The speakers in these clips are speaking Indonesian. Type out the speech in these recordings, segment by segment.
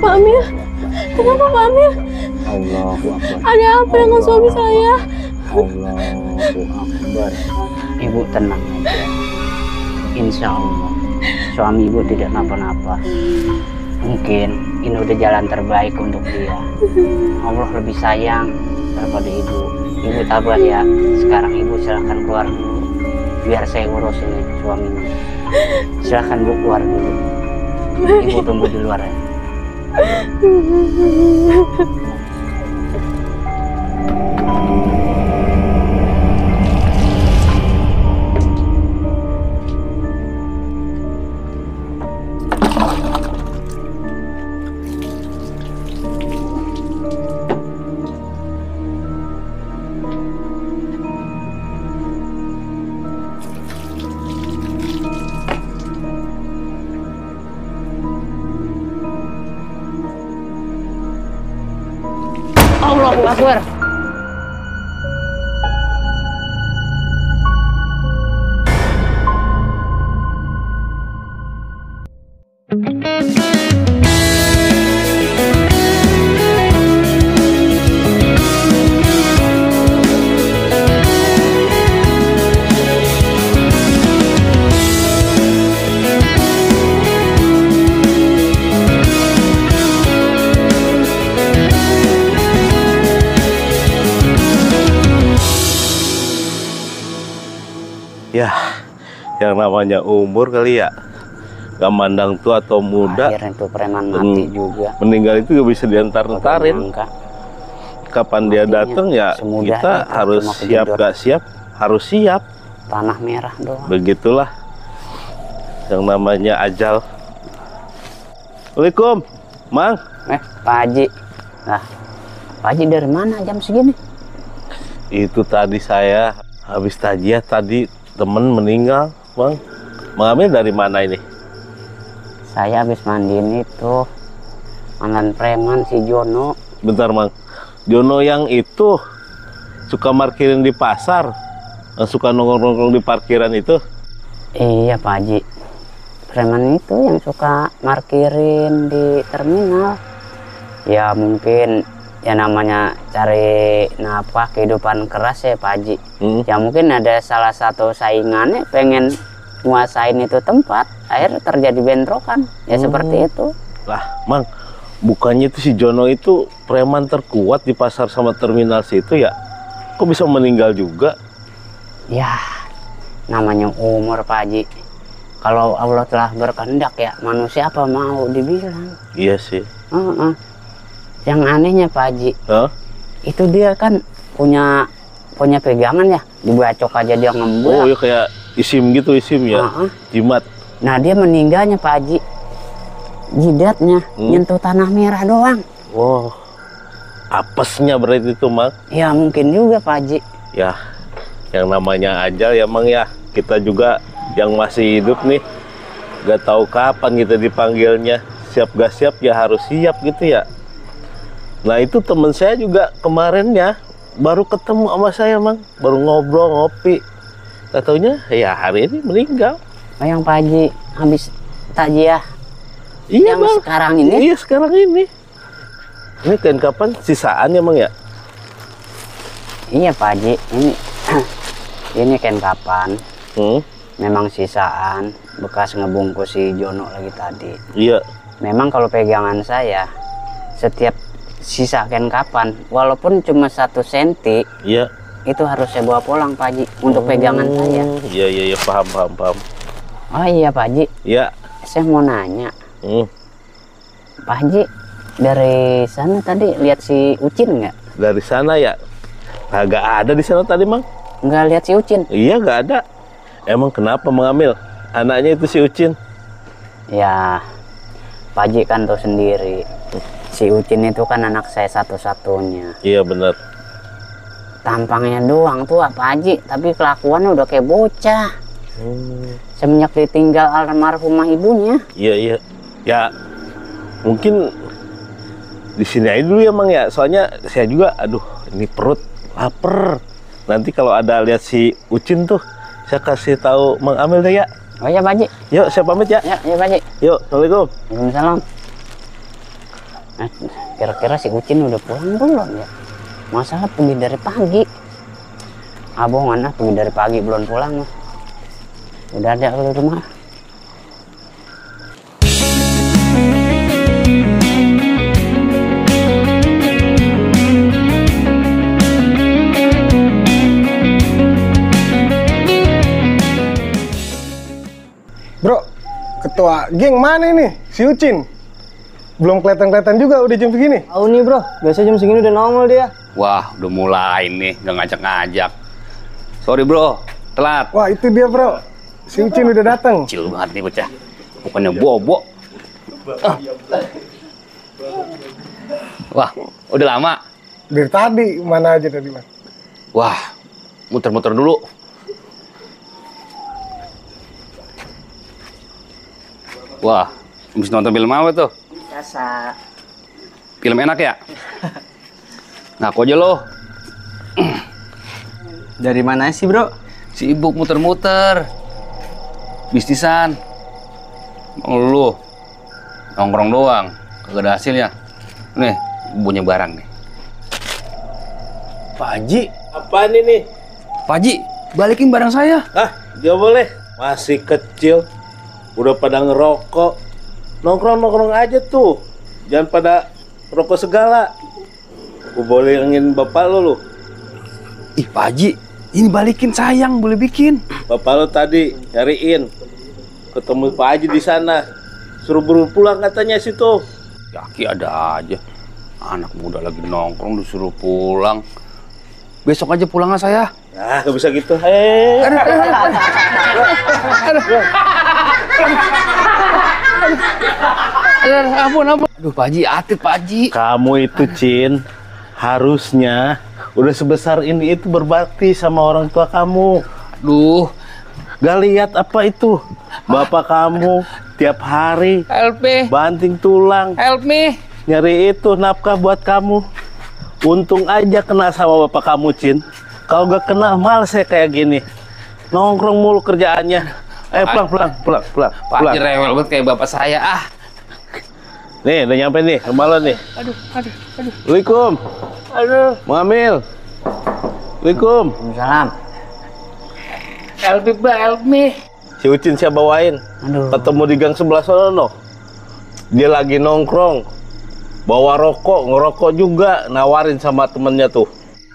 Pak Amir? Kenapa Pak Amir? Allahu Akbar. Ada apa dengan suami saya? Allahu Akbar. Ibu tenang aja. Insya Allah suami ibu tidak napa-napa. Mungkin ini udah jalan terbaik untuk dia. Allah lebih sayang daripada ibu. Ibu tabah ya. Sekarang ibu silahkan keluar dulu. Biar saya ngurusin suaminya. Silahkan bu keluar dulu. Ibu tunggu di luar ya. Allahu Akbar. Ya, yang namanya umur kali ya, gak mandang tua atau muda. Akhirnya tuh preman mati juga. Meninggal itu gak bisa diantar-antarin. Kapan dia datang ya kita harus siap, gak siap harus siap. Tanah merah doang. Begitulah yang namanya ajal. Assalamualaikum, Mang. Pak Haji. Nah, Pak Haji dari mana jam segini? Itu tadi saya habis tajiah tadi. Temen meninggal, Bang. Mengambil dari mana ini? Saya habis mandiin itu mantan preman si Jono. Bentar, Mang. Jono yang itu suka parkirin di pasar, yang suka nongkrong-nongkrong di parkiran itu? Iya, Pak Haji. Preman itu yang suka parkirin di terminal. Ya mungkin ya namanya cari nafkah kehidupan keras ya Pak Haji. Ya mungkin ada salah satu saingannya pengen nguasain itu tempat, akhirnya terjadi bentrokan ya seperti itu. Lah Mang, bukannya itu si Jono itu preman terkuat di pasar sama terminal situ ya? Kok bisa meninggal juga? Ya namanya umur Pak Haji. Kalau Allah telah berkehendak ya manusia apa mau dibilang. Iya sih. Yang anehnya Pak Haji, itu dia kan punya pegangan ya, dibacok aja dia ngembak. Oh ya kayak isim gitu, isim ya, jimat. Nah dia meninggalnya Pak Haji, jidatnya nyentuh tanah merah doang. Wow, apesnya berarti itu Mang. Ya mungkin juga Pak Haji. Ya, yang namanya ajal ya Mang ya, kita juga yang masih hidup nih, gak tahu kapan kita dipanggilnya. Siap gak siap ya harus siap gitu ya. Nah itu temen saya juga kemarinnya baru ketemu sama saya Mang, baru ngobrol ngopi. Gak taunya ya hari ini meninggal. Oh yang Pak Haji habis takjiah. Iya yang Bang. Sekarang ini? Iya sekarang ini. Ini kain kapan sisaan ya Mang ya? Iya Pak Haji, ini kain kapan. Memang sisaan bekas ngebungkus si Jono lagi tadi. Iya. Memang kalau pegangan saya setiap sisa kain kapan walaupun cuma 1 senti, iya, itu harus saya bawa pulang Pak Haji untuk pegangan saya. Iya paham. Oh iya Pak Haji. Iya. Saya mau nanya. Pak Haji dari sana tadi lihat si Ucin nggak? Dari sana ya? Nggak ada di sana tadi Mang. Nggak lihat si Ucin? Iya nggak ada. Emang kenapa mengambil anaknya itu si Ucin? Ya Pak Haji kan tahu sendiri. Si Ucin itu kan anak saya satu-satunya. Iya benar. Tampangnya doang tuh Pak Haji, tapi kelakuannya udah kayak bocah. Semenjak ditinggal almarhumah ibunya. Iya. Ya mungkin di sini aja dulu ya Mang ya. Soalnya saya juga, aduh ini perut lapar. Nanti kalau ada lihat si Ucin tuh, saya kasih tahu Mang Amil deh ya. Oh iya Pak Haji. Yuk saya pamit ya. Ya Pak Haji. Yuk, assalamualaikum. Waalaikumsalam. Nah, kira-kira si Ucin udah pulang belum ya? Masalah pergi dari pagi. Abongan pergi dari pagi belum pulang. Udah ada di rumah. Bro, ketua geng mana ini? Si Ucin. Belum kelihatan-kelihatan juga udah jam segini. Tahu nih bro, biasa jam segini udah nongol dia. Wah, udah mulai nih, nggak ngajak-ngajak. Sorry bro, telat. Wah itu dia bro, si Ucin udah datang. Kecil banget nih bocah. Bukannya bobo. Ah. Wah, udah lama. Dari tadi, mana aja tadi mas? Wah, muter-muter dulu. Wah, habis nonton film apa tuh? Biasa. Film enak ya? Ngaku aja lo. Dari mana sih bro? Sibuk muter-muter. Bisnisan. Lu nongkrong doang, kagak ada hasilnya. Nih, punya barang nih. Pak Haji, apaan ini? Pak Haji, balikin barang saya. Ah, gak boleh. Masih kecil. Udah pada ngerokok. Nongkrong-nongkrong aja tuh. Jangan pada rokok segala. Gue bolehin bapak lu. Ih, Pak Haji, ini balikin sayang, boleh bikin. Bapak lu tadi nyariin. Ketemu Pak Haji di sana. Suruh buru pulang katanya situ. Yaki ada aja. Anak muda lagi nongkrong disuruh pulang. Besok aja pulangnya saya. Nah, gak bisa gitu. Ampun. Aduh, Pak Haji, hati Pak Haji. Kamu itu, Cin, harusnya udah sebesar ini itu berbakti sama orang tua kamu. Aduh, Gak lihat apa itu? Bapak kamu tiap hari help me, banting tulang help me. nyari itu nafkah buat kamu. Untung aja kena sama bapak kamu, Cin. Kalau gak kena, males saya kayak gini. Nongkrong mulu kerjaannya. Pulang. Pak Haji rewel banget kayak bapak saya. Ah, Nih, udah nyampe nih, rumah lo nih. aduh. Assalamualaikum. Aduh, Mengambil. Waalaikum. Salam. help me. Si Ucin saya bawain. Aduh. Ketemu di gang sebelah sono. Dia lagi nongkrong. Bawa rokok, ngerokok juga. Nawarin sama temennya tuh.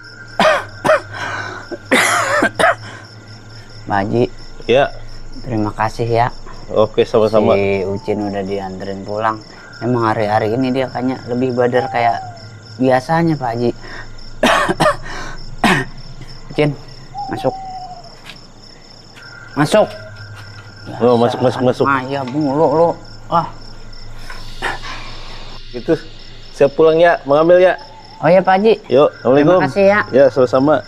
Pak Haji, Ya, terima kasih ya. oke sama-sama. Si Ucin udah dianterin pulang. Emang hari-hari ini dia kayaknya lebih badar kayak biasanya Pak Haji. Ucin, masuk. Masuk. Oh, masuk. Ah iya mulu lo. Ah. Itu siap pulang ya, mengambil ya. Oh ya Pak Haji. Yuk, assalamualaikum. Terima kasih ya. Ya, sama-sama.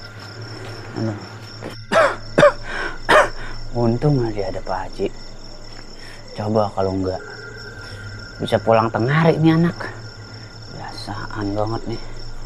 Untung aja ada Pak Haji. Coba kalau enggak bisa pulang tengah hari nih anak. Biasaan banget nih.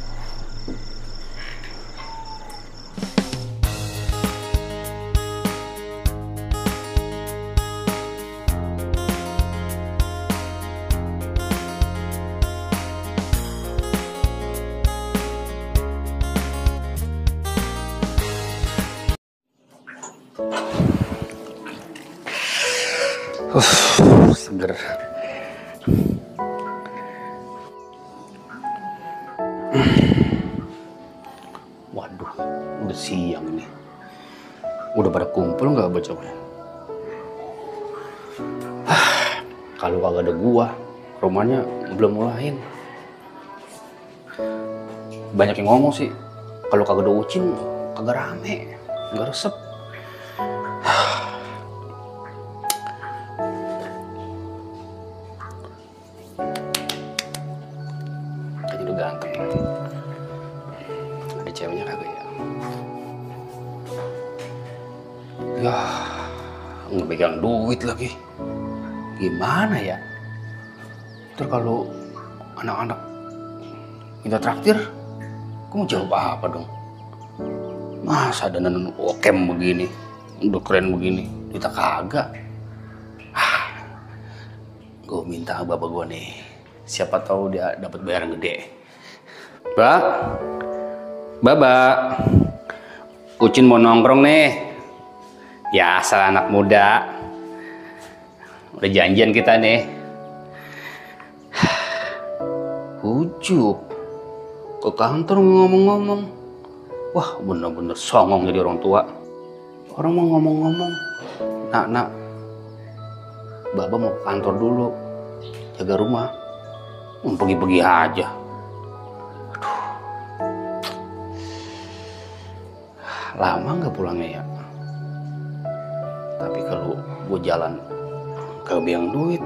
Seger. Waduh, udah siang nih. Udah pada kumpul nggak bocahnya? Kalau kagak ada gua, rumahnya belum mulain. Banyak yang ngomong sih, kalau kagak ada Ucin, kagak rame, nggak resep. Jadi udah ganteng. Ada ceweknya kagak ya? Ya, nggak pegang duit lagi. Gimana ya? Ntar kalau anak-anak kita traktir, aku mau jawab apa dong? Masa dandan okem begini, udah keren begini, kita kagak. Gue minta bapak gue nih, Siapa tahu dia dapat bayaran gede. Mbak, Mbak, Ucin mau nongkrong nih. Ya, asal anak muda. Udah janjian kita nih. Ujuk ke kantor ngomong-ngomong. Wah, bener-bener songong jadi orang tua. Orang mau ngomong-ngomong. Nak, Baba mau ke kantor dulu, jaga rumah. Pergi-pergi aja. Aduh. Lama nggak pulangnya ya? Tapi kalau gue jalan kebiang duit,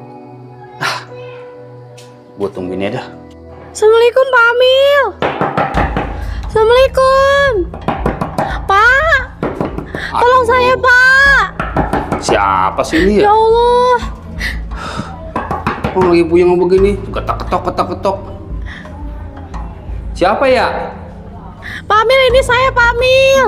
gue tungguin ya dah. Assalamualaikum Pak Amil. Assalamualaikum. Pak, tolong saya Pak. Siapa sih ini Ya ya? Allah. Oh, lagi puyeng begini, ketok-ketok. Siapa ya? Pak Amil, ini saya Pak Amil.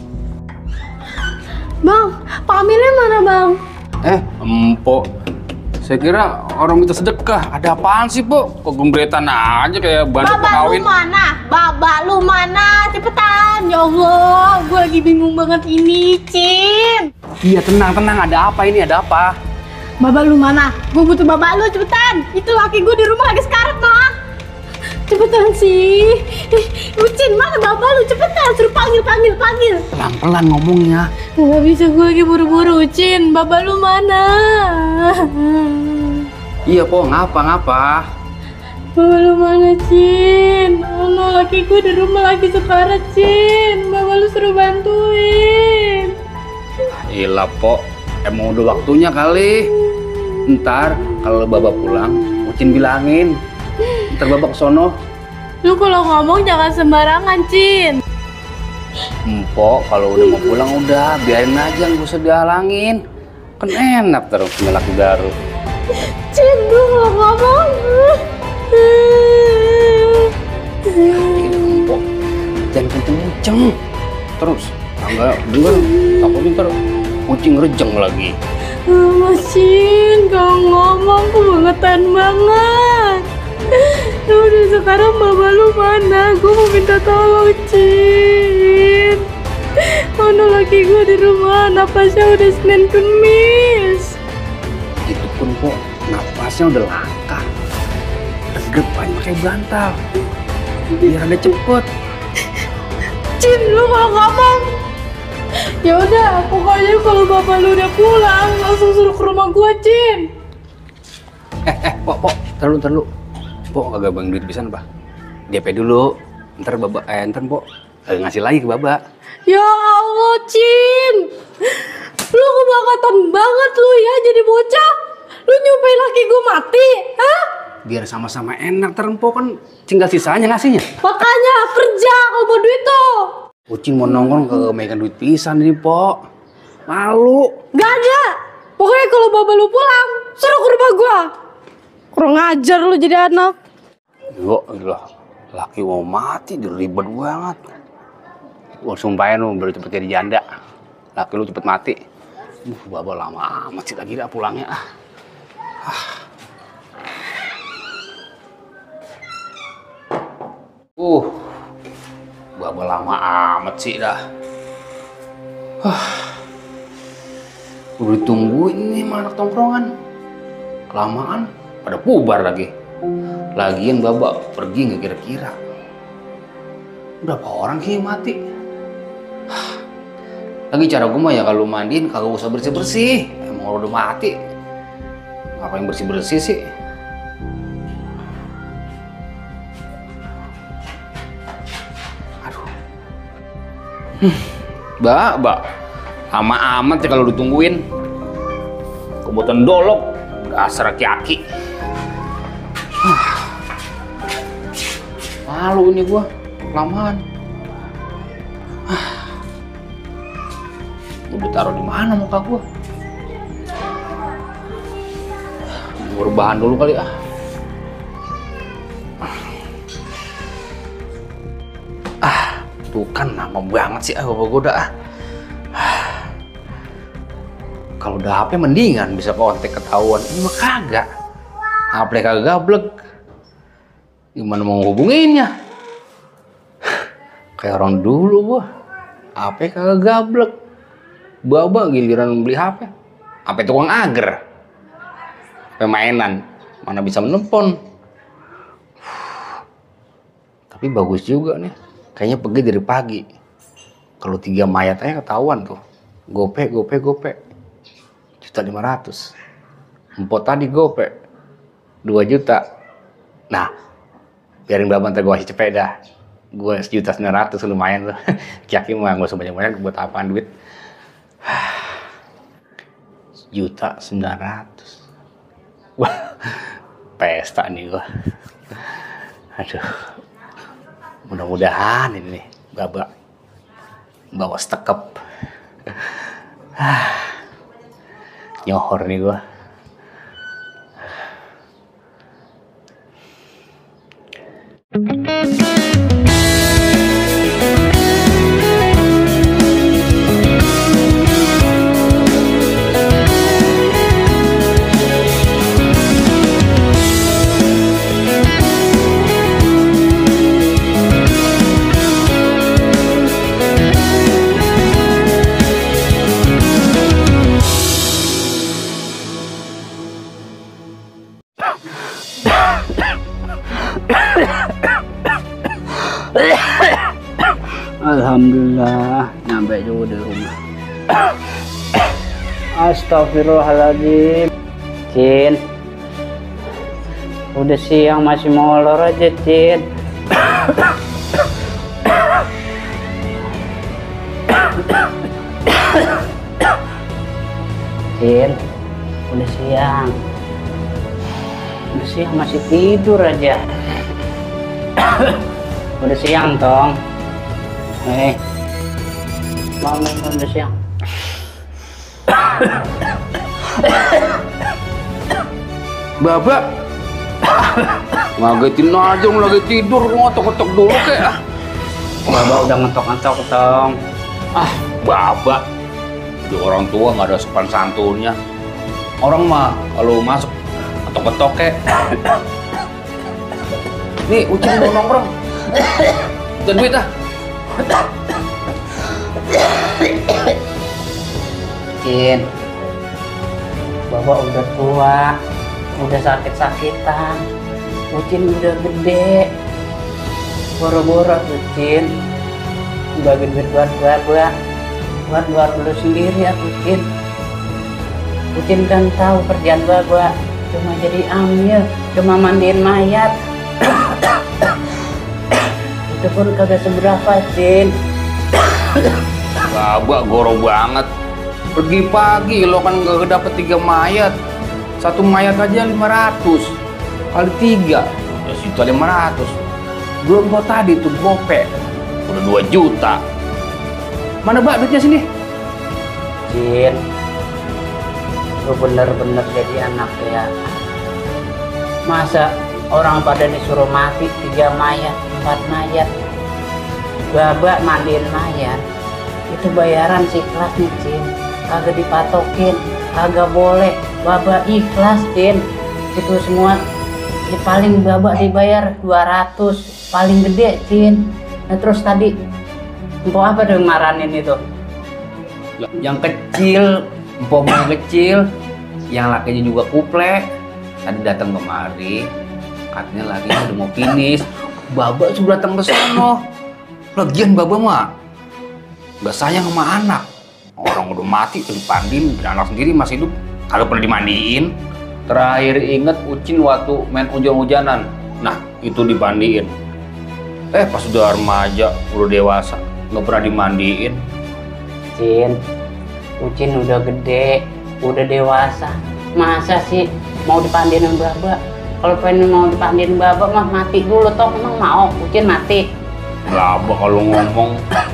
Bang, Pak Amilnya mana Bang? Empok. Saya kira orang minta sedekah. Ada apaan sih, Pok? Kok gembretan aja kayak bandit Baba kawin? lu mana? Baba lu mana? Cepetan. Ya Allah, gue lagi bingung banget ini, Cin. Iya, tenang. Ada apa ini? Ada apa? Baba lu mana? Gue butuh baba lu, cepetan. Itu laki gue di rumah lagi sekarat, Mak. Cepetan sih. Ucin, mana baba lu? Cepetan, suruh panggil. Pelan-pelan ngomongnya. Gak bisa, gue lagi buru-buru, Ucin. Baba lu mana? Iya, Pok. Ngapa? Baba lu mana, Cin? Oh, laki gue di rumah lagi sekarat, Cin. Baba lu suruh bantuin. Iya, Pok. Emang udah waktunya kali. Ntar kalau Baba pulang, Ucin bilangin. Ntar Baba kesono. Lu kalau ngomong jangan sembarangan, Cin. Empok, kalau udah mau pulang udah, biarin aja, nggak usah dihalangin. Kan enak terus punya laki baru. Cin, lu kalau ngomong. Gini, Empok, jangan kenceng-kenceng. Terus, enggak denger, takutnya ntar kucing rejeng lagi. Mas Cin, kalau ngomong kebangetan banget. Udah sekarang baba lu mana? Gue mau minta tolong, Cin. Mana laki gue di rumah, napasnya udah Senin Kemis. Itu pun kok napasnya udah langka. Regep aja pakai bantal. Biar ada cepet. Cin, lu kalau ngomong. Ya udah, pokoknya kalau bapak lu udah pulang, langsung suruh ke rumah gua, Cin. Pok, ntar lu. Pok, agak bang duit pisan, Pak. DP dulu. Ntar Baba, ntar Pok ngasih lagi ke Baba. Ya Allah, Cin. Lu kebangetan banget lu ya jadi bocah. Lu nyumpain laki gua mati, hah? Biar sama-sama enak, ntar Pok kan tinggal sisanya ngasihnya. Makanya kerja kalau mau duit tuh. Ucin mau nongkrong ke megang duit pisan ini, Pok. Malu. Gak ada. Pokoknya kalau baba lu pulang, suruh ke rumah gua. Kurang ajar lu jadi anak. Yo, ilah. Laki mau mati, dia ribet banget. Gua sumpahin lu, baru cepet jadi janda. Laki lu cepet mati. Baba lama amat sih lagi dah pulangnya. Baba lama amat sih dah. Udah tungguin nih sama anak tongkrongan. Kelamaan pada bubar lagi. Lagian Baba pergi nggak kira-kira. Berapa orang sih mati? Lagi cara gue mah ya kalau mandiin kagak usah bersih-bersih. Emang udah mati. Ngapain bersih-bersih sih? Mbak, lama amat ya kalau ditungguin. Kebutuhan dolok, dasar aki-aki. Malu ini gua, kelamaan. Udah taruh di mana muka gua? Gua rebahan dulu kali ah. Tuh kan lama banget sih bapak gue dah. Kalau udah HP mendingan bisa kontak ketahuan. Ini mah kagak. HP kagak gablek. Gimana mau hubunginnya? Kayak orang dulu gua. HP kagak gablek. Baba giliran beli HP. HP tukang ager. HP mainan. Mana bisa menelpon. Tapi bagus juga nih. Kayaknya pergi dari pagi. Kalau 3 mayat aja ketahuan tuh. Gope. 1.500.000. Empot tadi gope 2 juta. Nah, biarin Baba ntar gue kasih cepet dah. Gue 1.900.000 lumayan tuh. Kaki mah gak usah banyak-banyak, buat apaan duit. 1.900.000. Wah, pesta nih gue. Aduh, mudah-mudahan ini nih Baba bawa stekep. Nyohor nih gue. Alhamdulillah, nyampe juga di rumah. Astagfirullahaladzim. Cin, udah siang masih molor aja, Cin. Cin, udah siang. Udah siang masih tidur aja. Udah siang, Tong. Bangun udah siang. Baba, ngagetin aja lagi tidur, ngotok-ngotok dulu kek. Baba udah ngetok-ngetok, Tong. Baba, di orang tua nggak ada sopan santunnya. Orang mah kalau masuk ngetok-ngetok kek. Nih, Ucin mau nongkrong. Dan duit ah. Cin, Baba udah tua, udah sakit-sakitan. Ucin udah gede. Boro-boro tuh, Cin. Bagi duit buat Baba, buat dulu sendiri ya, Ucin. Ucin kan tahu kerjaan Baba cuma jadi amil, cuma mandiin mayat. Itu pun kagak seberapa, Cin. Baba goro banget. Pergi pagi lo kan gak dapet 3 mayat. 1 mayat aja 500 kali 3 ya situ 500. Belum kok tadi tuh gope udah 2 juta. Mana Mbak duitnya sini? Cin, lu bener-bener jadi anak ya. Masa orang pada disuruh mati 3 mayat, 4 mayat. Baba mandiin mayat itu bayaran si kelas nih, Cin. Kagak dipatokin, kagak boleh. Baba ikhlas, Cin. Itu semua ya paling Baba dibayar 200 paling gede, Cin. Nah terus tadi empok apa dong maranin itu? Yang kecil, empok yang kecil, yang lakinya juga kuplek. Tadi datang kemari, katanya lakinya udah mau finish. Baba sudah datang ke sono. Lagian Baba mah gak sayang sama anak. Orang udah mati tuh dipandiin, anak sendiri masih hidup kagak pernah dimandiin. Terakhir inget Ucin waktu main hujan-hujanan. Nah, itu dimandiin. Pas udah remaja, udah dewasa, nggak pernah dimandiin. Cin, Ucin udah gede, udah dewasa. Masa sih mau dipandiin sama Baba? Kalau pengen mau dipandiin Baba mah mati dulu, toh emang mau Ucin mati? Baba kalau ngomong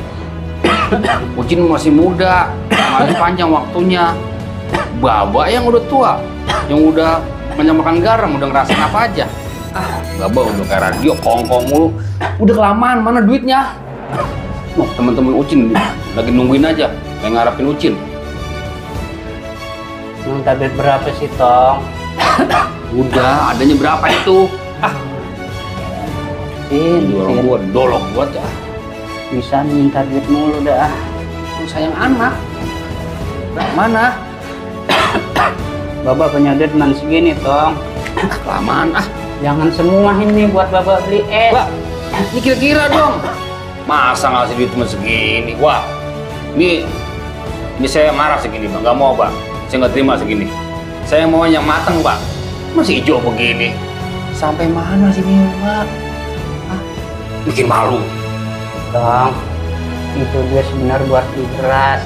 Ucin masih muda, masih panjang waktunya. Baba yang udah tua, yang udah menyamakan garam, udah ngerasain apa aja. Baba udah kayak radio kongkong mulu. Udah kelamaan, mana duitnya? Teman-teman Ucin lagi nungguin aja, kayak ngarepin Ucin. Minta duit berapa sih, Tong? Udah, adanya berapa itu? Cin, Jadi orang gua dolok buat ya. bisa minta duit mulu dah. Lu sayang anak. Nah, mana? Bapak punya duit man segini, Tong. Kelamaan ah. Jangan semua ini buat Bapak beli es. Pak, ini kira-kira dong. Masa ngasih duit cuma segini? Wah, ini saya marah segini, Pak. Nggak mau, Pak. Saya nggak terima segini. Saya mau yang matang, Pak. Masih hijau begini. Sampai mana sih ini, Pak? Hah? Bikin malu. Tong, itu dia sebenarnya buat beli beras.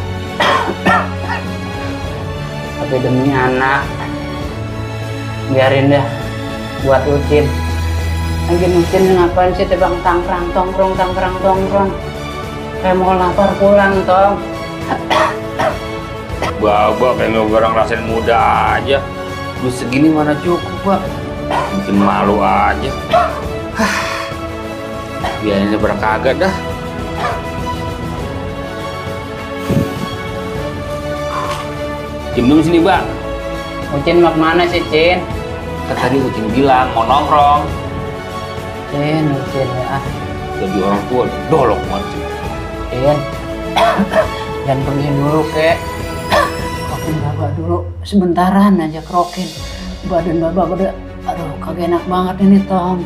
Tapi demi anak, biarin dah buat Ucin. Lagi Ucin ngapain sih tebang tangkrang tongkrong. Kayak mau lapar pulang, Tong. Babak kayak orang rasain muda aja. Duit segini mana cukup, Pak. Bikin malu aja. Biarin seberang kagak dah. Cim dulu sini, Mbak. Ucin mau kemana sih, Cin? Kan tadi Ucin bilang mau nongkrong. Cin ya. Jadi orang tua dolok banget. Cin, jangan pergi dulu, kek. Krokin Bapak dulu, sebentaran aja krokin. Badan Bapak udah, aduh kagak enak banget ini, Tong.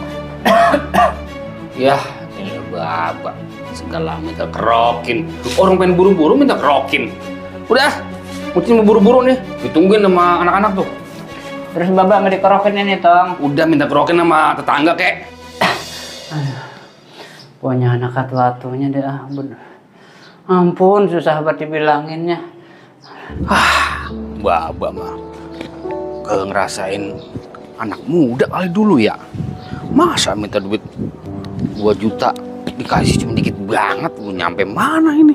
Yah, ini Bapak segala minta kerokin. Orang pengen buru-buru minta kerokin. Udah, Ucin mau buru-buru nih, ditungguin sama anak-anak tuh. Terus Bapak nggak dikerokin ini, Tong? Udah minta kerokin sama tetangga, kek. Punya anak atu-atunya deh, bener. Ampun, susah banget dibilanginnya. Bapak mah kagak ngerasain anak muda kali dulu ya. Masa minta duit 2 juta dikasih cuma dikit banget, mau nyampe mana ini?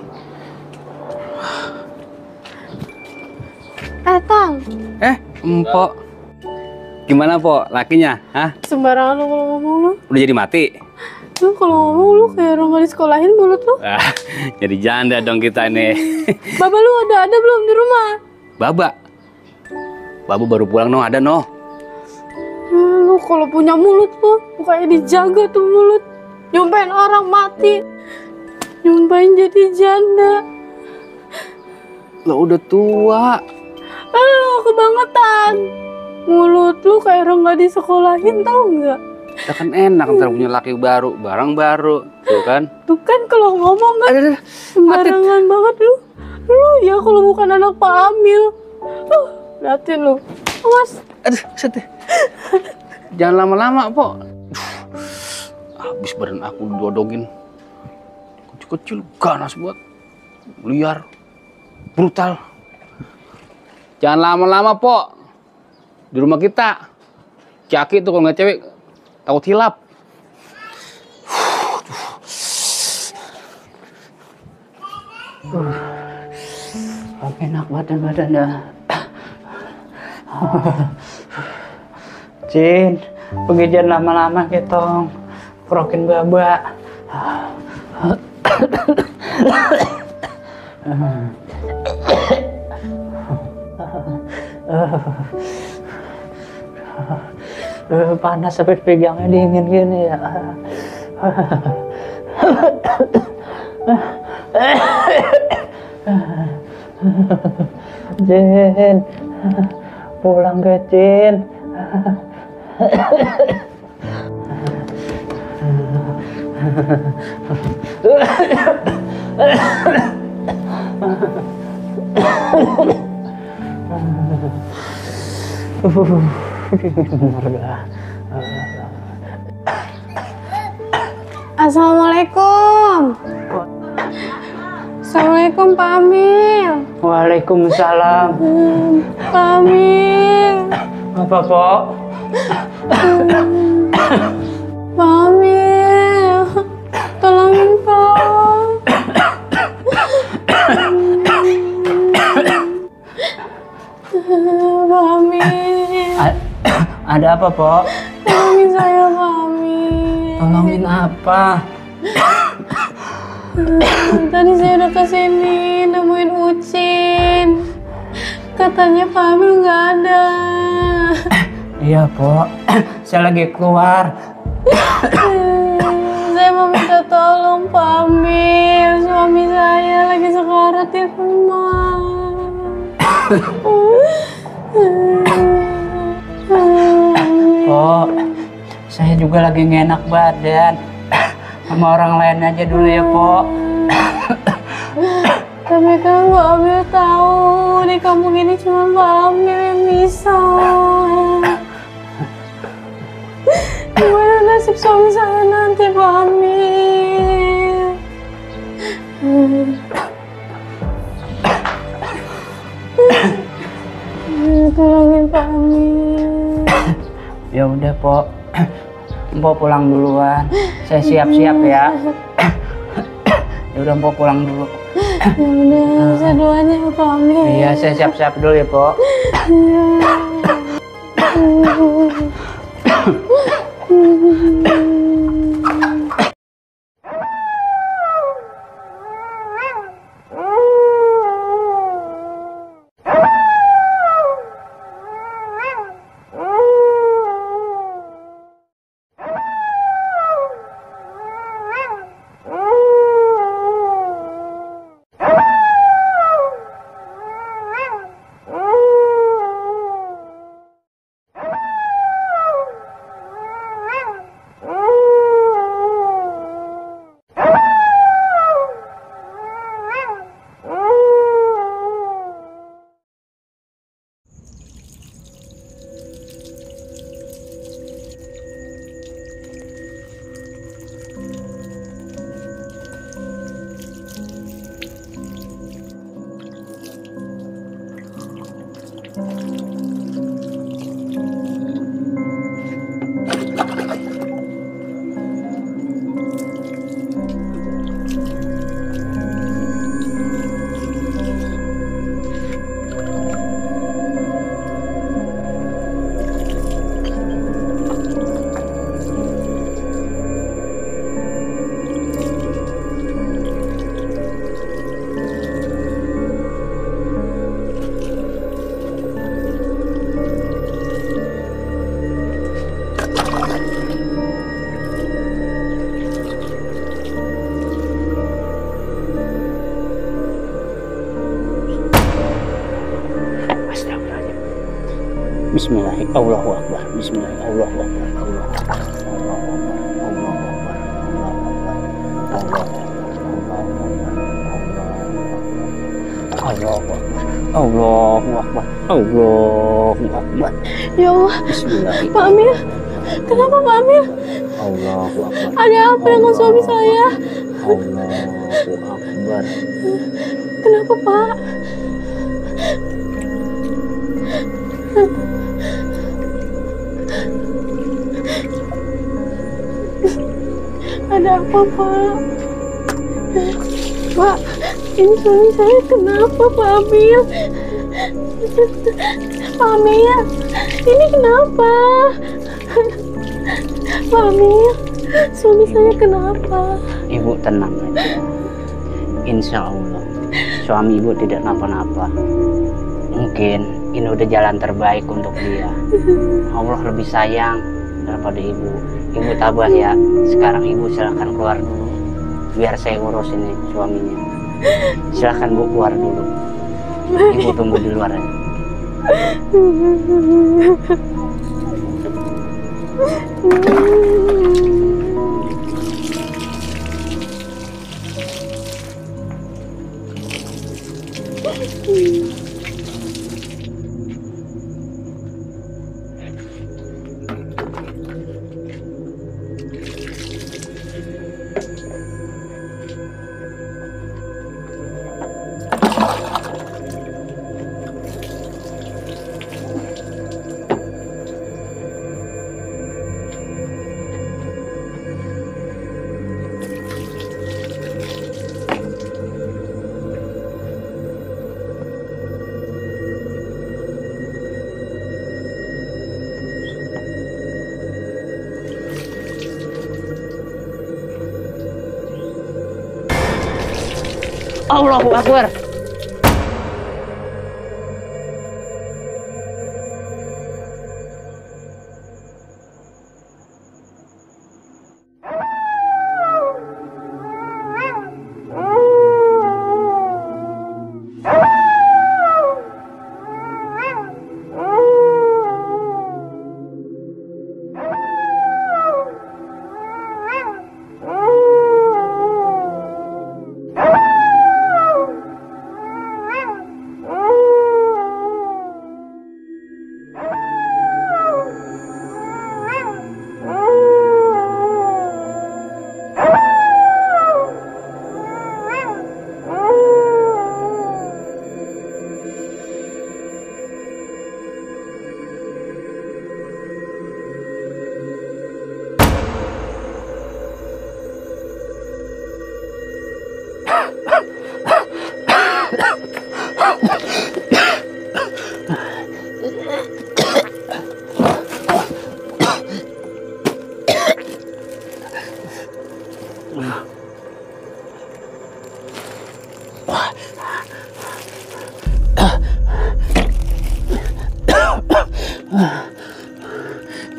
Tang, Empok. Gimana, Pok? Lakinya? Hah? sembarangan lu kalau ngomong lu. Udah jadi mati? Lu kalau ngomong lu kayak orang gak disekolahin mulut lu. Jadi janda dong kita nih. Bapak lu ada belum di rumah? Baba baru pulang, no. Ada, no. Lu kalau punya mulut lu, bukannya dijaga tuh mulut. Nyumpain orang mati. Nyumpain jadi janda. Lo udah tua. Lu kebangetan. Mulut lu kayak orang gak disekolahin, tau nggak? Kita kan enak ntar punya laki baru, barang baru, tuh kan? Tuh kan kalau ngomong kan sembarangan banget lu. Lu ya kalau bukan anak Pak Amil. Liatin lu. Awas. Aduh, set. Jangan lama-lama, Pok. Habis badan aku dodogin. Kecil-kecil ganas buat. Liar. Brutal. Jangan lama-lama, Pok. Di rumah kita. Caki tuh kalau nggak cewek takut hilap. Enak badan dah. Cin, pergi jangan lama-lama Tong. Krokin Babak. Panas sampai pegangnya dingin gini ya. Cin, pulang ke Cin. Assalamualaikum. Assalamualaikum Pak Amil. Waalaikumsalam. Pak Amil. Apa, Pok? Pak Amil. Tolongin Pak. Pak Amil. Ada apa, Pok? Tolongin saya Pak Amil. Tolongin apa? Tadi saya udah kesini nemuin Ucin. Katanya Pak Amil nggak ada. Iya, Pok. Saya lagi keluar. Pak Amir, suami saya lagi sekarat di rumah. Pok, saya juga lagi nggak enak badan. Sama orang lain aja dulu ya, Pok. Tapi kan Pak Amir tahu di kampung ini cuma Pak Amir yang bisa. Gimana nasib suami saya nanti, Pak Amir? Tolongin Pak Amir. Ya udah, Pok. Mpok pulang duluan. Saya siap-siap ya. Ya udah, Mpok pulang dulu. Ya udah, saya doanya ya Pak Amir. Iya, saya siap-siap dulu ya, Pok. Bismillahirrahmanirrahim. Allahu Akbar. Bismillahirrahmanirrahim. Allahu Akbar. Allahu Akbar. Allahu Akbar. Allahu Akbar. Allahu Akbar. Ya Allah, Bismillahirrahmanirrahim. Pak Amir. Kenapa Pak Amir? Allahu Akbar. Ada apa dengan suami saya? Allahu Akbar. Kenapa Pak? Ada apa Pak? Pak, ini suami saya kenapa Pak Amir? Pak Amir, ini kenapa? Pak Amir, suami saya kenapa? Ibu tenang aja. Insya Allah suami ibu tidak napa-napa. Mungkin ini udah jalan terbaik untuk dia. Allah lebih sayang daripada ibu. Ibu tabah ya. Sekarang ibu silahkan keluar dulu. Biar saya urus ini suaminya. Silahkan Bu keluar dulu. Ibu tunggu di luar aja. Allahu Akbar.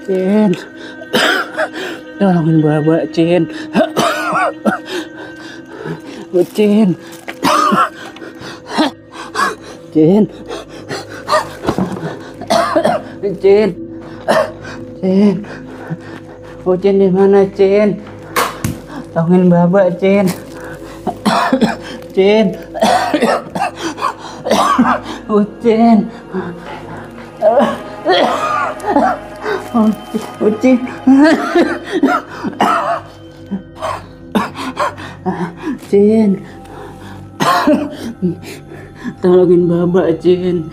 Cin, tolongin Baba, Cin. Cin, Cin, Cin, Cin, Cin di mana, Cin? Tolongin Baba, Cin. Cin, Cin. Cin. Cin. Tolongin Baba, Cin.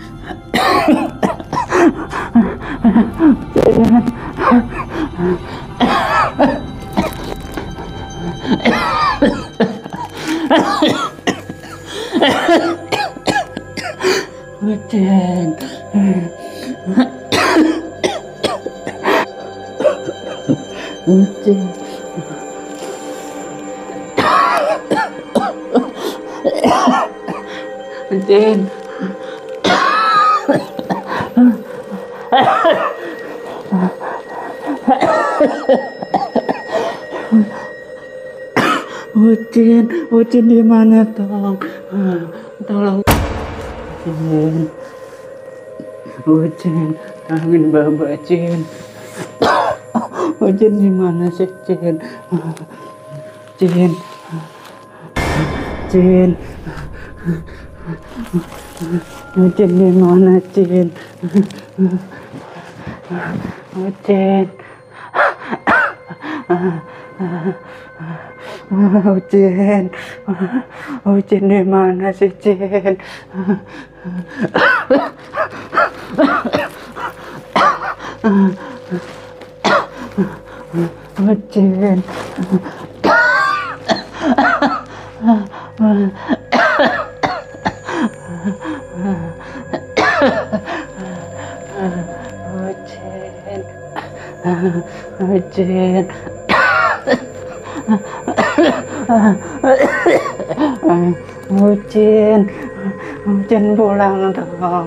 Cin. Cin. Cin. Cin di mana, tolong, tolong, Cin, Cin, tolongin Baba, Cin. Cin di mana sih, Cin? Cin, Cin, Cin di mana, Cin? Cin. Cin, Cin di mana sih, Cin? Cin. Cin. Cin. Cin pulang dong.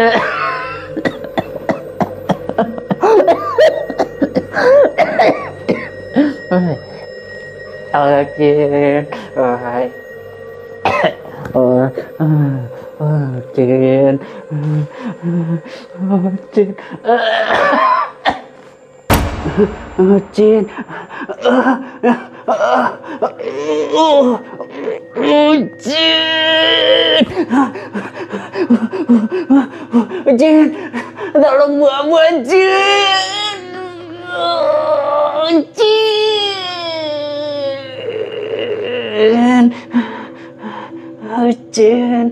Halo, Cin. Cin. Cin. Cin. Cin, tolong Baba, Cin. Cin.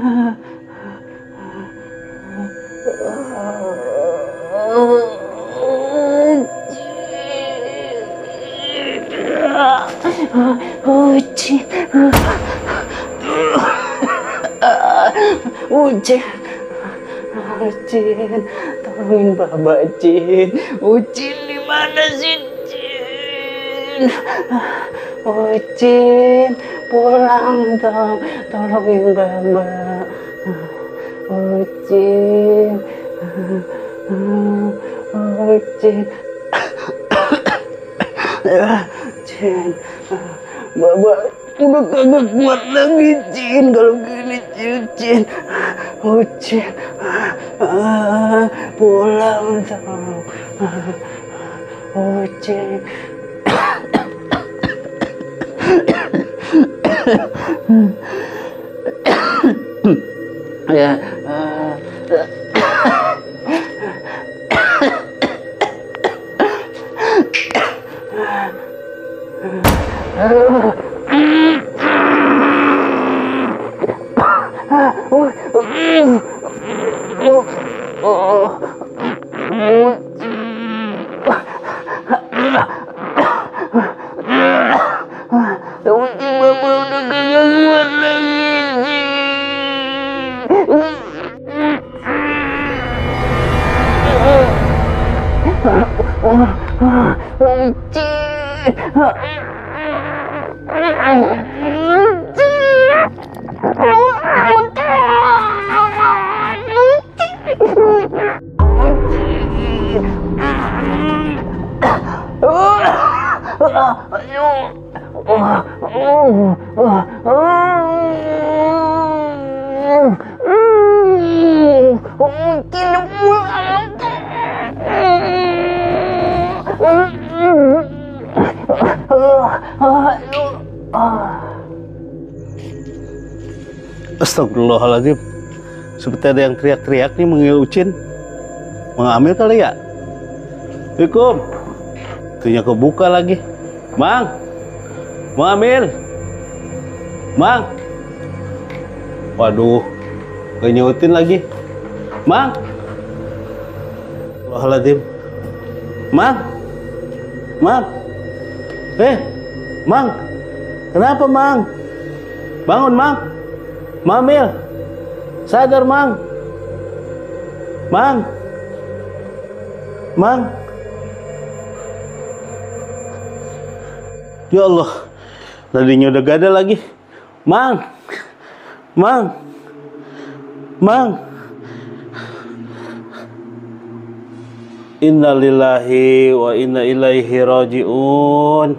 Cin, tolongin Baba, Cin. Cin di mana sih, Cin? Cin, pulang dong, tolongin Baba. Cin, Cin. Cin, Baba udah kagak kuat lagi, Cin, kalau gini, Cin. Cin, pulang dong. Cin. Ya. Astagfirullahaladzim. Seperti ada yang teriak-teriak nih manggil Ucin. Mengambil kali ya? Assalamualaikum. Itunya kebuka lagi. Mang. Mengambil. Mang. Waduh. Gak nyautin lagi. Mang. Astagfirullahaladzim. Mang. Mang. Mang. Kenapa, Mang? Bangun, Mang. Mamil. Sadar, Mang. Mang. Mang. Ya Allah. Tadinya udah gak ada lagi. Mang. Mang. Mang. Innalillahi wa inna ilaihi raji'un.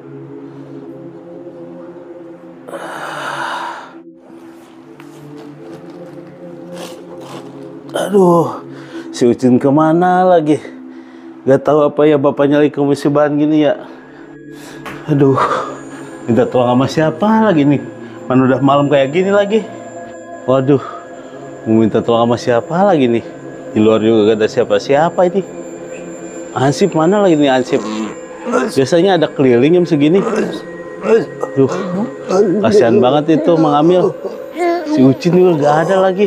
Aduh, si Ucin kemana lagi? Gak tahu apa ya bapaknya lagi kemusibahan gini ya. Aduh, minta tolong sama siapa lagi nih? Mana udah malam kayak gini lagi. Waduh, mau minta tolong sama siapa lagi nih? Di luar juga gak ada siapa-siapa ini. Ansip mana lagi nih Ansip? Biasanya ada keliling jam segini. Duh, kasihan banget itu Mang Amil. Si Ucin juga gak ada lagi.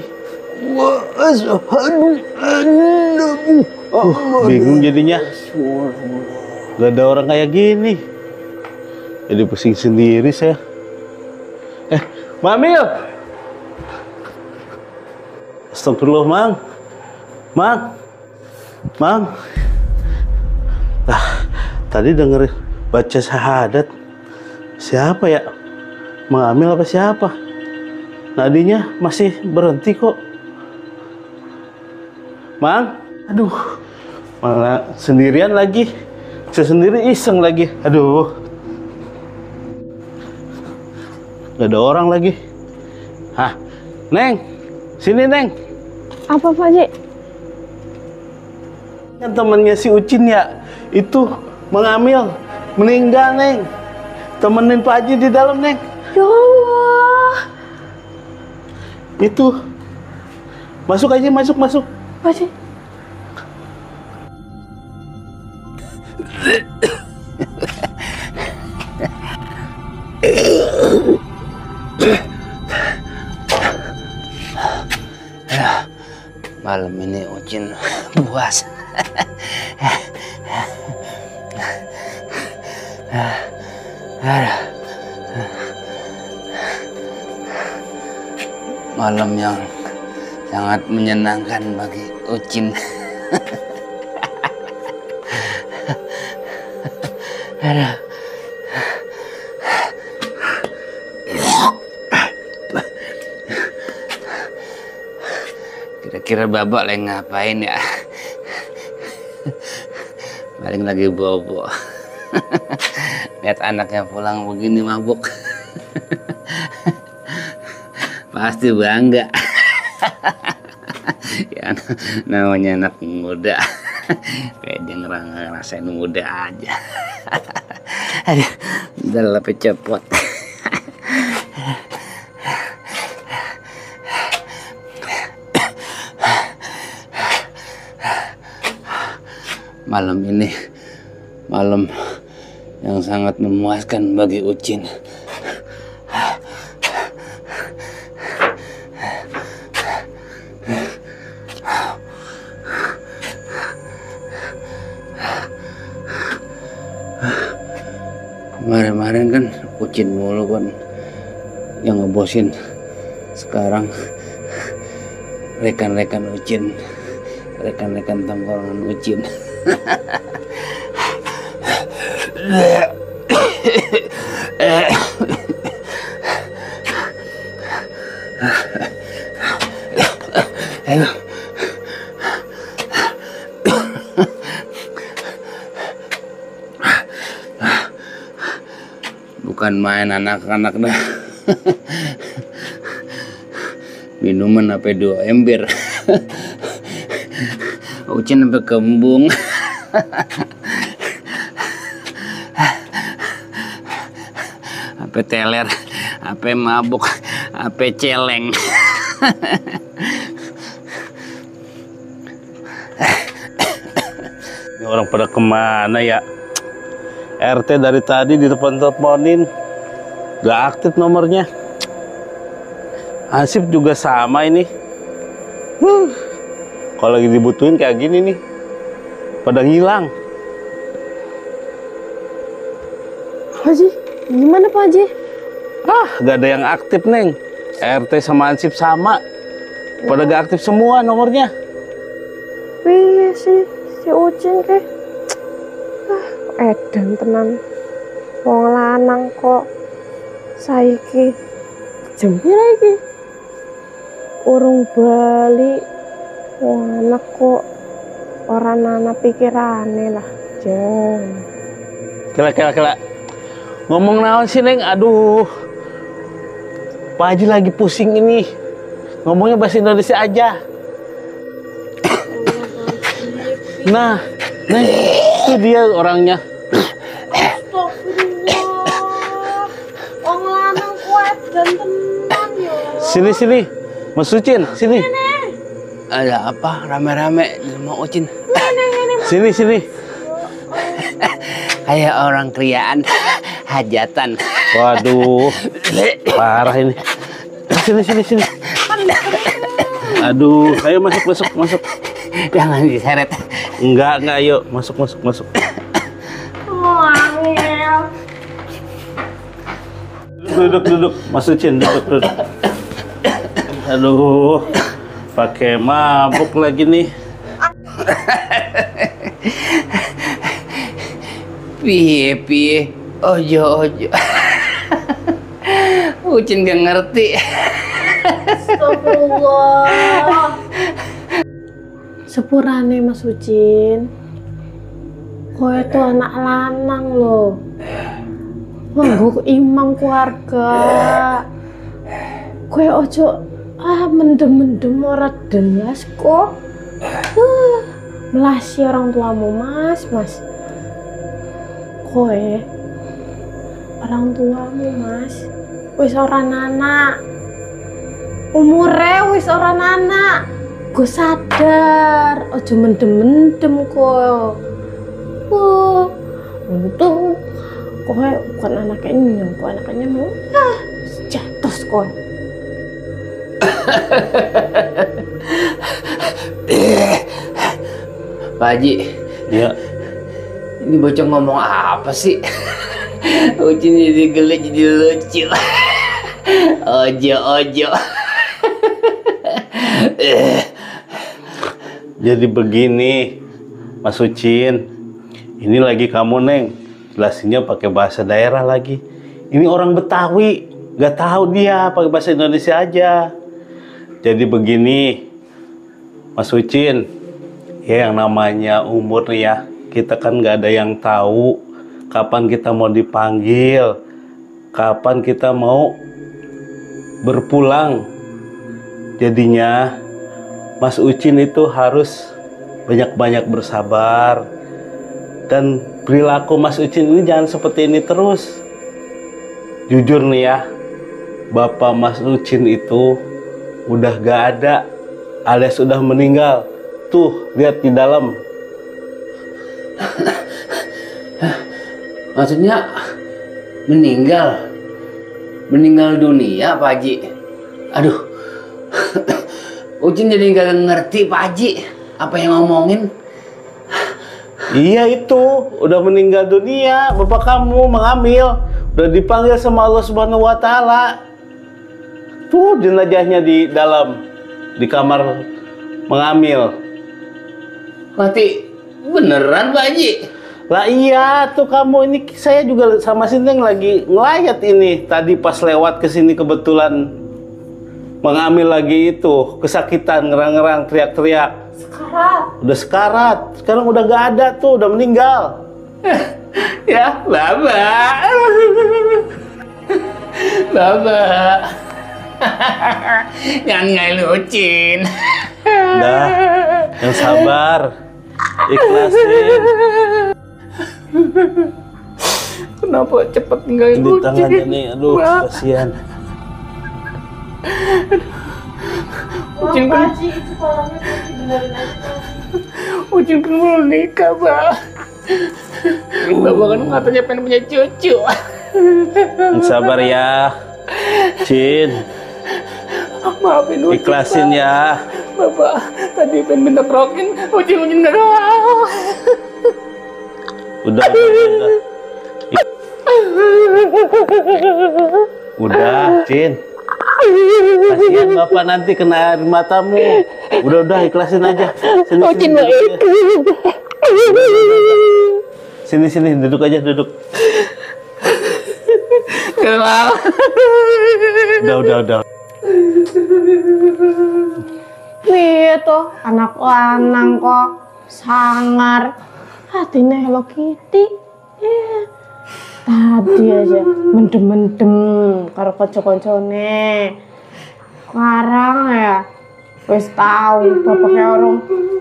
Bingung jadinya. Gak ada orang kayak gini. Jadi pusing sendiri saya. Mang Amil. Astagfirullah, Mang. Mang. Mang. Tadi denger baca syahadat. Siapa ya? Mang Amil apa siapa? Nadinya masih berhenti kok. Mang, aduh, malah sendirian lagi. Saya sendiri iseng lagi. Aduh, gak ada orang lagi. Hah, Neng, sini Neng. Apa Pak Haji? Kan temannya si Ucin ya, itu Mang Amil meninggal Neng. Temenin Pak Haji di dalam Neng. Ya Allah. Itu, masuk aja, masuk. Pak Haji. Malam ini Ucin puas. Malam yang sangat menyenangkan bagi Ucin. Kira-kira babak lagi ngapain ya? Paling lagi bobo. Lihat anaknya pulang begini mabuk. Pasti bangga. Ya, namanya anak muda. Kayak dia ngerasain muda aja. Aduh, udah lepet cepot. Malam ini malam yang sangat memuaskan bagi Ucin. Kemarin-kemarin kan Ucin mulu kan yang ngebosin. Sekarang rekan-rekan Ucin, rekan-rekan tongkrongan Ucin. Bukan main anak-anak dah. Minuman apa 2 ember. Ucin sampai kembung. Apa teler, apa mabuk, apa celeng. Ini orang pada kemana ya? RT dari tadi ditelepon-teleponin, gak aktif nomornya. Ansip juga sama ini. Kalau lagi dibutuhin kayak gini nih, pada ngilang. Haji, gimana Pak Haji? Gak ada yang aktif, Neng. RT sama Ansip sama, pada gak aktif semua nomornya. Iya sih, si Ucin ke. Edan tenan. Wong lanang kok saiki jempi lagi. Urung bali. Wong anak kok orang nana pikirane lah. Jen. Kela. Ngomong naon sih, Neng? Aduh. Pak Haji lagi pusing ini. Ngomongnya bahasa Indonesia aja. Nah, Neng, itu dia orangnya. Astagfirullah. Wong lanang kuat dan tenan yo. Sini. Mas Ucin, sini. Ada apa rame-rame di rumah Ucin? Sini. Kayak orang kriaan hajatan. Waduh, parah ini. Sini. Aduh, ayo masuk. Jangan diseret. Enggak, yuk. Masuk. Wangil. Duduk. Mas Ucin, duduk. Aduh, pakai mabuk lagi nih. Piye. Ojo. Ucin gak ngerti. Astagfirullah. Sepurane Mas Ucin. Kowe itu anak lanang loh. Manggo imam keluarga. Kowe ojo mendem ora delas kok. Melasi orang tuamu, Mas. Kowe orang tuamu, Mas. Wis ora anak. Umure wis ora anak. Gue sadar, ojo mendem kok. Untung kowe bukan anaknya nyong, kok anaknya mau jatuh kok. Pak Haji, Ya, ini bocah ngomong apa sih? Ucin jadi gelik, jadi lucu. Ojo. jadi begini, Mas Ucin. Ini lagi kamu, Neng. Jelasinnya pakai bahasa daerah lagi. Ini orang Betawi, nggak tahu dia pakai bahasa Indonesia aja. Jadi begini, Mas Ucin. Ya, yang namanya umur nih ya, kita kan nggak ada yang tahu kapan kita mau dipanggil, kapan kita mau berpulang. Jadinya Mas Ucin itu harus banyak-banyak bersabar, dan perilaku Mas Ucin ini jangan seperti ini terus. Jujur nih ya, bapak Mas Ucin itu udah gak ada, alias sudah meninggal. Tuh, lihat di dalam. Maksudnya meninggal dunia, Pak Haji. Aduh. Ucin jadi nggak ngerti, Pak Haji, apa yang ngomongin. Iya, itu udah meninggal dunia. Bapak kamu mengambil, udah dipanggil sama Allah Subhanahu wa Ta'ala. Tuh jenazahnya di dalam, di kamar mengamil. Mati beneran, Pak Haji? Lah iya, tuh kamu ini, saya juga sama Sinteng lagi ngelayat ini. Tadi pas lewat ke sini kebetulan mengamil lagi itu, kesakitan, ngerang-ngerang, teriak-teriak. Udah sekarat, sekarang udah gak ada tuh, udah meninggal. Ya, Bapak. Jangan ngail Ucin. Dah, yang sabar. Ikhlasin. Kenapa cepet ninggalin Ini Ucin? tangannya nih, aduh, Mbak. kasihan. Ucin kan, Ucin kan belum nikah, Mbak. Bapak kan katanya pengen punya cucu. Yang sabar ya, Cin. Maafin Ucin, Ikhlasin Pak. ya. Bapak tadi pengen minta krokin, Ucin nggak mau. Udah. Udah, Cin. Kasihan Bapak nanti kena air matamu. Udah, ikhlasin aja. Sini, duduk aja, duduk. Gak mau. Udah. Nih tuh anak lanang kok sangar, hatinya Hello Kitty. Tadi aja mendem karo kanca-kancane. Sekarang ya wis tahu bapaknya orang.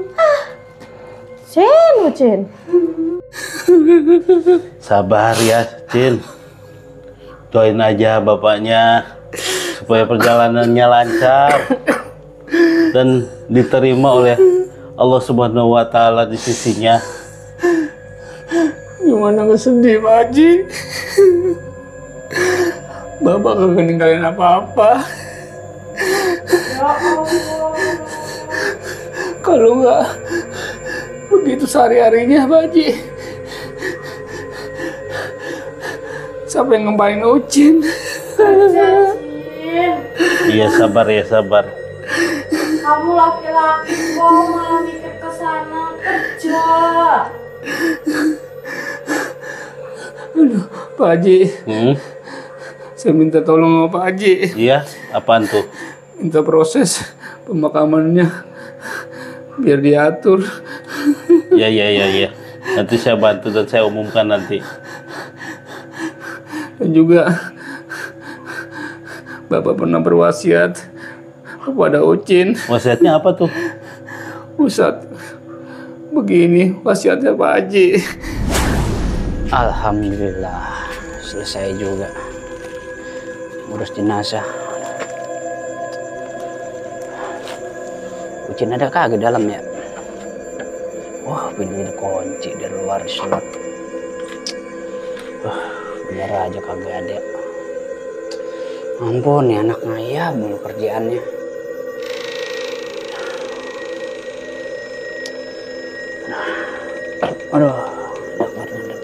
Cin. Sabar ya, Cin. Doain aja bapaknya supaya perjalanannya lancar dan diterima oleh Allah Subhanahu wa Ta'ala di sisinya. Gimana nggak sedih, Pak Haji? Bapak kagak ninggalin apa-apa. Kalau nggak begitu sehari-harinya, Pak Haji. Siapa yang ngembalin Ucin? Iya, sabar. Kamu laki-laki kok malah mikir ke sana, kerja. Aduh, Pak Haji. Saya minta tolong sama Pak Haji. Iya, apaan tuh? Minta proses pemakamannya biar diatur. Iya. Nanti saya bantu dan saya umumkan nanti. Dan juga Bapak pernah berwasiat kepada Ucin. Wasiatnya apa tuh? Ustadz, begini wasiatnya Pak Haji. Alhamdulillah, selesai juga urus jenazah. Ucin ada kagak dalam ya? Wah, pintunya dikunci dari luar slot. Bener aja kagak ada. Ampun, nih anak ngayah mulu kerjaannya. Aduh, enak.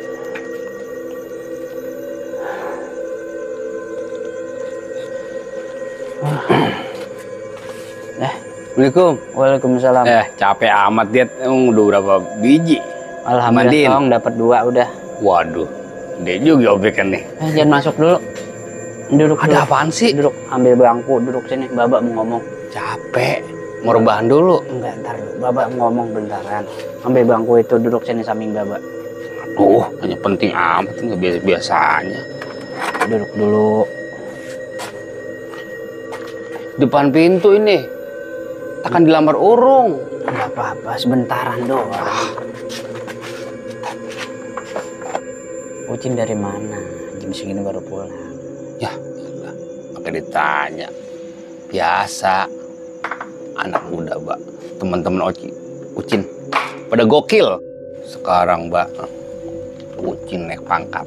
Assalamualaikum. Waalaikumsalam. Capek amat dia, udah berapa biji? Alhamdulillah, Tong, dapat 2 udah. Waduh, dia juga obyekan nih. Jangan masuk dulu. Duduk. Ada apaan sih? Duduk, ambil bangku, duduk sini. Babak mau ngomong. Capek, mau rebahan dulu. Enggak, ntar dulu. Babak mau ngomong bentaran. Ambil bangku itu, duduk sini samping babak. Aduh, hanya penting amat, nggak biasa-biasanya. Duduk dulu. Depan pintu ini, akan dilamar urung. Enggak apa-apa, sebentaran doang. Ucin dari mana? Jam segini baru pulang. Ya, pakai ditanya. Biasa, anak muda, Mbak. Teman-teman Ucin pada gokil. Sekarang, Mbak, Ucin naik pangkat.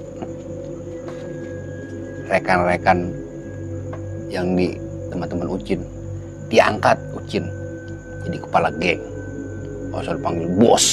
Rekan-rekan yang di teman-teman Ucin diangkat Ucin jadi kepala geng. Nggak usah dipanggil bos.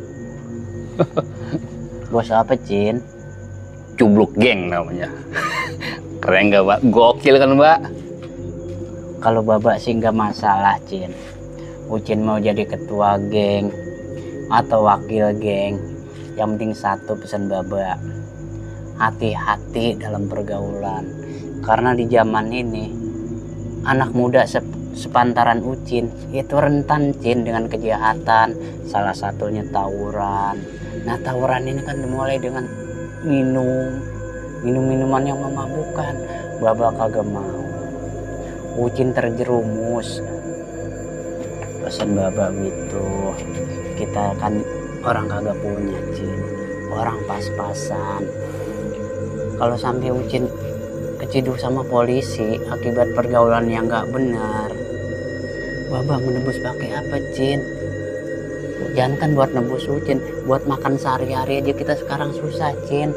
Bos apa, Cin? Cubluk geng namanya. Keren nggak, Mbak? Gokil kan, Mbak? Kalau babak sih nggak masalah, Cin. Ucin mau jadi ketua geng atau wakil geng, yang penting satu pesan babak: hati-hati dalam pergaulan. Karena di zaman ini anak muda sepantaran Ucin itu rentan, Cin, dengan kejahatan. Salah satunya tawuran. Nah, tawuran ini kan dimulai dengan minuman yang memabukkan. Babak kagak mau. Ucin terjerumus. Pesan Baba gitu. Kita kan orang kagak punya, Cin. Orang pas-pasan. Kalau sampai Ucin keciduk sama polisi akibat pergaulan yang nggak benar, Baba menebus pakai apa, Cin? Jangan kan buat nebus Ucin, buat makan sehari-hari aja kita sekarang susah, Cin.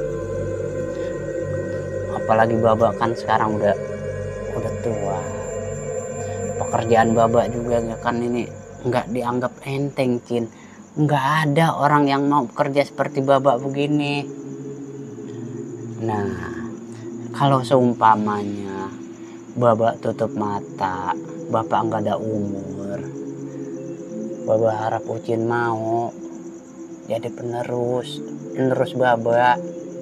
Apalagi Baba kan sekarang udah tua. Pekerjaan Baba juga kan ini nggak dianggap enteng, Cin. Nggak ada orang yang mau kerja seperti Baba begini. Nah, kalau seumpamanya Baba tutup mata, Bapak nggak ada umur, Baba harap Ucin mau jadi penerus Baba.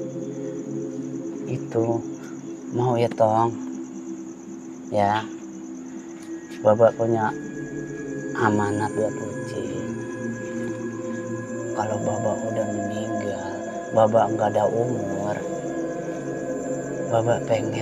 Itu mau ya, Tong? Ya, Baba punya amanat buat Ucin. Kalau Baba udah meninggal, Baba nggak ada umur, Baba pengen.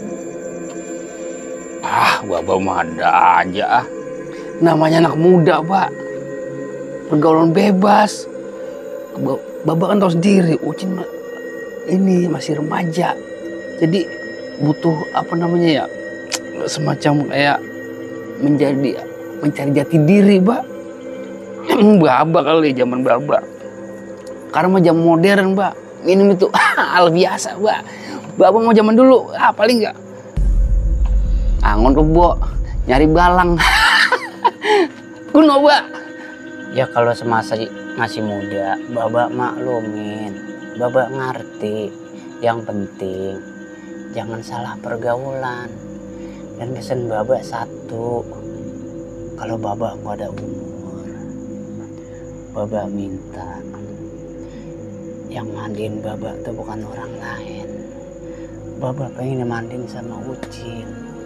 Baba mah ada aja. Namanya anak muda, Pak. Pergaulan bebas. Baba kan tahu sendiri, Ucin ini masih remaja. Jadi butuh apa namanya ya? Semacam kayak mencari jati diri, Pak. Baba kali zaman Baba. Karena mah zaman modern, Pak. Minum itu hal biasa, Pak. Baba mau zaman dulu, paling enggak angon kebo, nyari balang. Kuno, Pak. Ya kalau semasa masih muda, Baba maklumin, Baba ngerti. Yang penting jangan salah pergaulan. Dan pesan Baba satu, kalau Baba nggak ada umur, Baba minta yang mandiin Baba itu bukan orang lain. Baba pengen mandiin sama Ucin.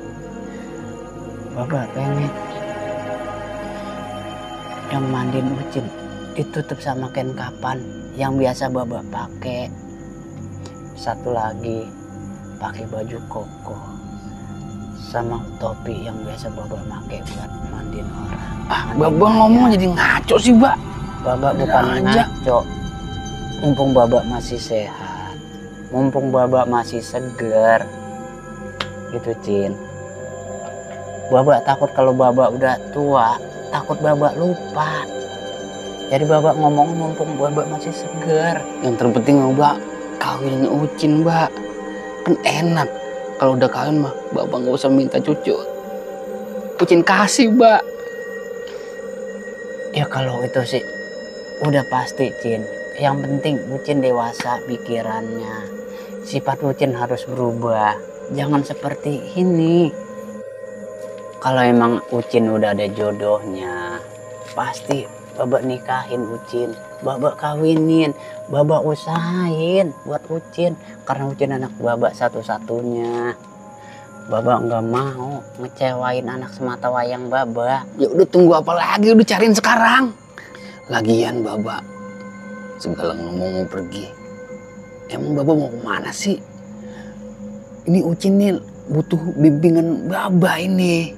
Baba pengen yang mandiin Ucin ditutup sama kain kapan yang biasa Baba pakai. Satu lagi, pakai baju koko sama topi yang biasa Baba pakai buat mandiin orang. Baba ngomong jadi ngaco sih, Pak. Baba bukan ngaco. Mumpung Baba masih sehat, mumpung Baba masih segar, gitu, Cin. Baba takut kalau Baba udah tua, takut Baba lupa. Jadi Baba ngomong mumpung Baba masih segar. Yang terpenting Baba kawinin Ucin, Mbak. Kan enak. Kalau udah kawin mah Baba nggak usah minta cucu. Ucin kasih, Mbak. Ya kalau itu sih udah pasti, Cin. Yang penting Ucin dewasa pikirannya. Sifat Ucin harus berubah. Jangan seperti ini. Kalau emang Ucin udah ada jodohnya, pasti Baba nikahin Ucin, Baba kawinin, Baba usahain buat Ucin. Karena Ucin anak Baba satu-satunya. Baba nggak mau ngecewain anak semata wayang Baba. Ya udah, tunggu apa lagi, udah cariin sekarang. Lagian Baba segala ngomong mau pergi. Emang Baba mau kemana sih? Ini Ucin nih butuh bimbingan Baba ini.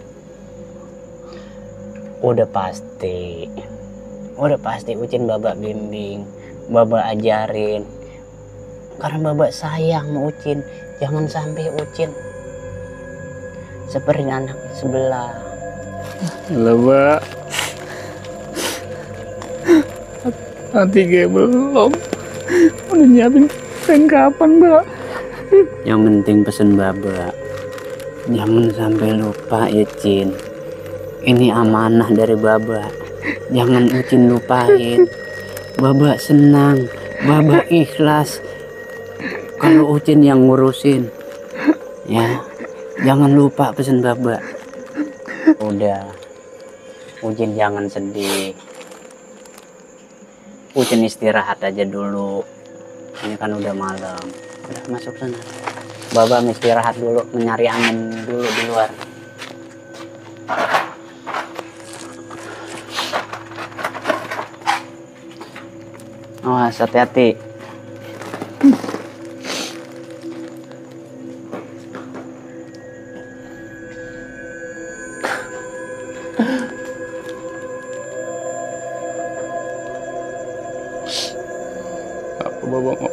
Udah pasti Ucin Baba bimbing, Baba ajarin. Karena Baba sayang sama Ucin. Jangan sampai Ucin seperti anak sebelah. Lah, Mbak. Nanti kayak belum. Udah nyiapin kain kapan, Mbak? Yang penting pesen Baba, jangan sampai lupa ya, Cin. Ini amanah dari Baba. Jangan Ucin lupain. Baba senang, Baba ikhlas kalau Ucin yang ngurusin. Ya, jangan lupa pesen Baba. Udah, Ucin jangan sedih. Ucin istirahat aja dulu. Ini kan udah malam. Udah masuk sana. Baba istirahat dulu, mencari angin dulu di luar. Awas, hati-hati.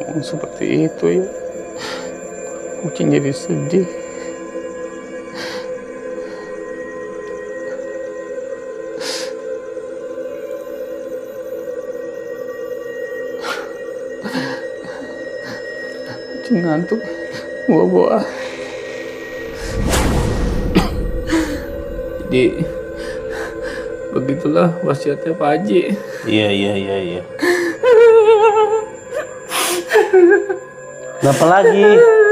ngomong seperti itu ya. Ucin jadi sedih. Ucin ngantuk. Bawa. Jadi begitulah wasiatnya Pak Haji. Iya. Kenapa lagi?